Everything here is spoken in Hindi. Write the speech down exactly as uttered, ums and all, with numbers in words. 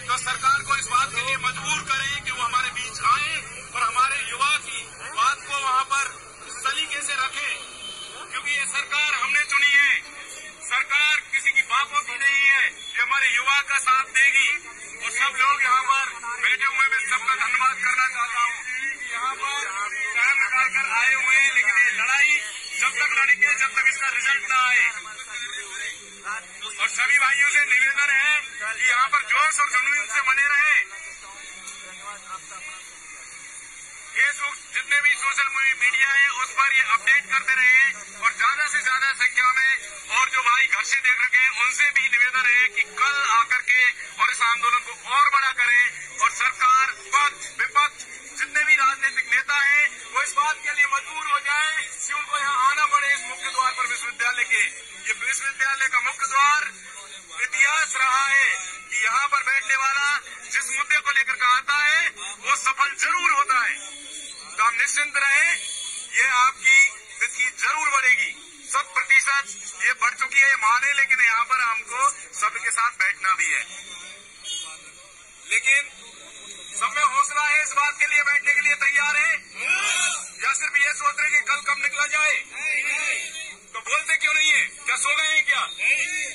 तो सरकार को इस बात के लिए मजबूर करें कि वो हमारे बीच आए और हमारे युवा की बात को वहां पर सलीके से रखें, क्योंकि ये सरकार हमने चुनी है। सरकार किसी की बापों की नहीं है, ये हमारे युवा का साथ देगी। और सब लोग यहाँ पर बैठे हुए मैं सबका धन्यवाद करना चाहता हूँ कि यहाँ पर टाइम निकालकर आए हुए हैं, लेकिन ये लड़ाई जब तक लड़ेंगे जब तक इसका रिजल्ट न आए। और सभी भाइयों से निवेदन है कि यहाँ पर जोश और जुनून से बने रहे। फेसबुक जितने भी सोशल मीडिया है उस पर ये अपडेट करते रहे और ज्यादा से ज्यादा संख्या में और जो भाई घर से देख रखे हैं उनसे भी निवेदन है कि कल आकर के और इस आंदोलन को और बड़ा करें और सरकार पक्ष विपक्ष जितने भी राजनीतिक नेता हैं वो इस बात के लिए मजबूर हो जाए कि उनको यहाँ आना पड़े इस मुख्य द्वार पर विश्वविद्यालय के। ये विश्वविद्यालय का मुख्य द्वार इतिहास रहा है कि यहाँ पर बैठने वाला जिस मुद्दे को लेकर के आता है वो सफल जरूर होता है। तो आप निश्चिंत रहें, ये आपकी तिथि जरूर बढ़ेगी, शत प्रतिशत ये बढ़ चुकी है, ये माने, लेकिन यहाँ पर हमको सबके साथ बैठना भी है। लेकिन सब में हौसला है, इस बात के लिए बैठने के लिए तैयार है या सिर्फ ये सोच रहे कि कल कब निकला जाए? तो बोलते क्यों नहीं है? क्या सो गए हैं क्या?